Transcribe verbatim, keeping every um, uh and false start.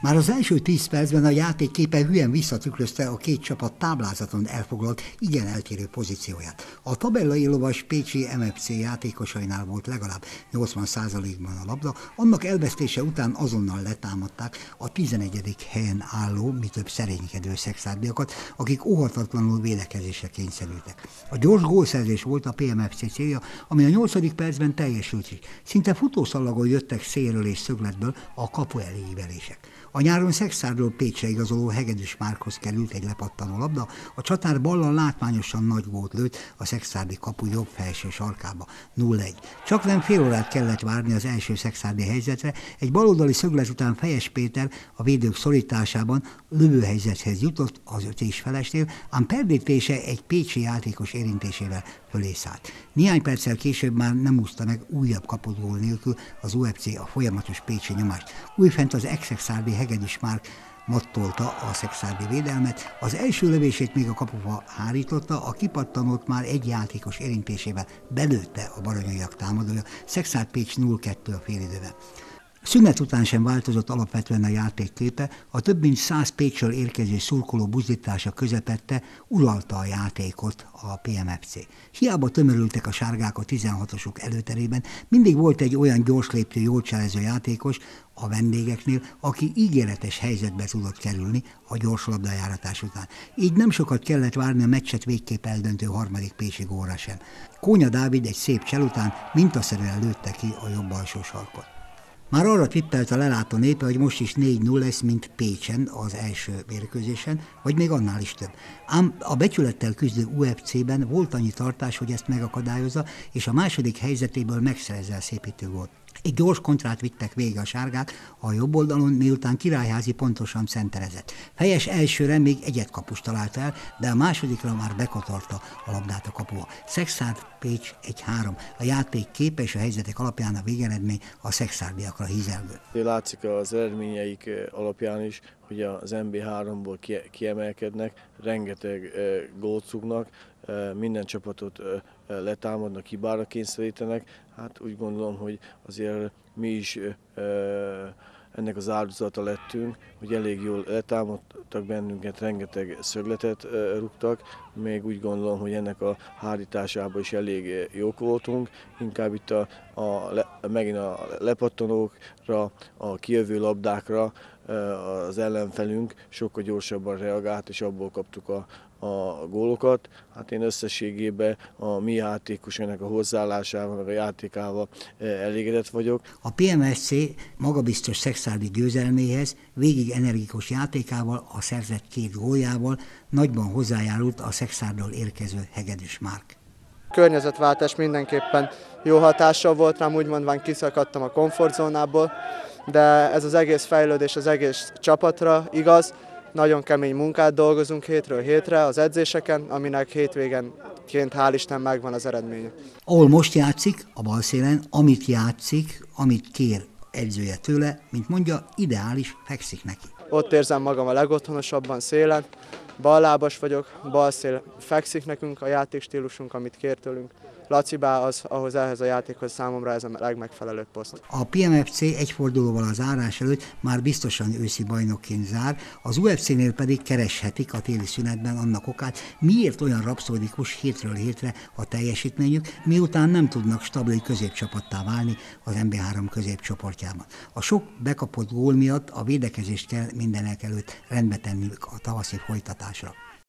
Már az első tíz percben a játék képe hülyen visszatükrözte a két csapat táblázaton elfoglalt, igen eltérő pozícióját. A tabellai lovas pécsi em ef cé játékosainál volt legalább nyolcvan százalékban a labda, annak elvesztése után azonnal letámadták a tizenegyedik helyen álló, mi több szerénykedő szekszárdiakat, akik óhatatlanul védekezésre kényszerültek. A gyors gólszerzés volt a pé em ef cé célja, ami a nyolcadik percben teljesült is. Szinte futószalagon jöttek szélről és szögletből a kapu elé ívelések. A nyáron Szekszárdról Pécsre igazoló Hegedűs Márkhoz került egy lepattanó labda, a csatár ballal látványosan nagy gólt lőtt a szekszárdi kapu jobb felső sarkába, nulla egy. Csak nem fél órát kellett várni az első szekszárdi helyzetre, egy baloldali szöglet után Fejes Péter a védők szorításában lövőhelyzethez jutott az ötés felesnél, ám perdítése egy pécsi játékos érintésével fölé szállt. Néhány perccel később már nem úszta meg újabb kapott gól nélkül az u ef cé a folyamatos pécsi nyomást. Újfent az ex-szekszárdi Hegedűs Márk mattolta a szekszárdi védelmet, az első lövését még a kapuba hárította, a kipattanót már egy játékos érintésével belőtte a baranyaiak támadója, Szekszárd Pécs nulla kettő a félidőben. Szünet után sem változott alapvetően a játékképe, a több mint száz Pécsről érkező szurkoló buzdítása közepette uralta a játékot a pé em ef cé. Hiába tömörültek a sárgák a tizenhatosok előterében, mindig volt egy olyan gyorsléptő, jól cselező játékos a vendégeknél, aki ígéretes helyzetbe tudott kerülni a gyors labdajáratás után. Így nem sokat kellett várni a meccset végképp eldöntő harmadik pécsi gólra sem. Kónya Dávid egy szép csel után mintaszerűen lőtte ki a jobb alsó sarkot. Már arra tippelt a lelátó népe, hogy most is négy nulla lesz, mint Pécsen az első mérkőzésen, vagy még annál is több. Ám a becsülettel küzdő u ef cében volt annyi tartás, hogy ezt megakadályozza, és a második helyzetéből megszerezze a szépítő gólt. Egy gyors kontrát vittek végig a sárgák a jobb oldalon, miután Királyházi pontosan centerezett. Fejes elsőre még egyet kapust talált el, de a másodikra már bekotorta a labdát a kapuba. Szekszárd Pécs egy három. A játék képe és a helyzetek alapján a végeredmény a szekszárdiakra hízelgő. Látszik az eredményeik alapján is, hogy az em bé háromból kiemelkednek, rengeteg gólt rúgnak, minden csapatot letámadnak, hibára kényszerítenek. Hát úgy gondolom, hogy azért mi is ennek az áldozata lettünk, hogy elég jól letámadtak bennünket, rengeteg szögletet rúgtak, még úgy gondolom, hogy ennek a hárításában is elég jók voltunk, inkább itt a, a, megint a lepattanókra, a kijövő labdákra az ellenfelünk sokkal gyorsabban reagált, és abból kaptuk a, a gólokat. Hát én összességében a mi játékosainak a hozzáállásával, meg a játékával elégedett vagyok. A pé em ef cé magabiztos szekszárdi győzelméhez végig energikus játékával, a szerzett két góljával nagyban hozzájárult a Szekszárdról érkező Hegedűs Márk. Környezetváltás mindenképpen jó hatással volt rám, úgy mondván kiszakadtam a komfortzónából, de ez az egész fejlődés az egész csapatra igaz. Nagyon kemény munkát dolgozunk hétről hétre az edzéseken, aminek hétvégenként hál' Isten megvan az eredménye. Ahol most játszik, a balszélen, amit játszik, amit kér edzője tőle, mint mondja, ideális, fekszik neki. Ott érzem magam a legotthonosabban szélen, ballábas vagyok, balszél fekszik nekünk a játékstílusunk, amit kér tőlünk. Laci bá az, ahhoz ehhez a játékhoz számomra ez a legmegfelelőbb poszt. A pé em ef cé egy fordulóval a zárás előtt már biztosan őszi bajnokként zár, az u ef cénél pedig kereshetik a téli szünetben annak okát, miért olyan rapszódikus hétről hétre a teljesítményük, miután nem tudnak stabil középcsapattá válni az em bé három középcsoportjában. A sok bekapott gól miatt a védekezést kell mindenek előtt rendbe tenni a tavaszi folytatásra.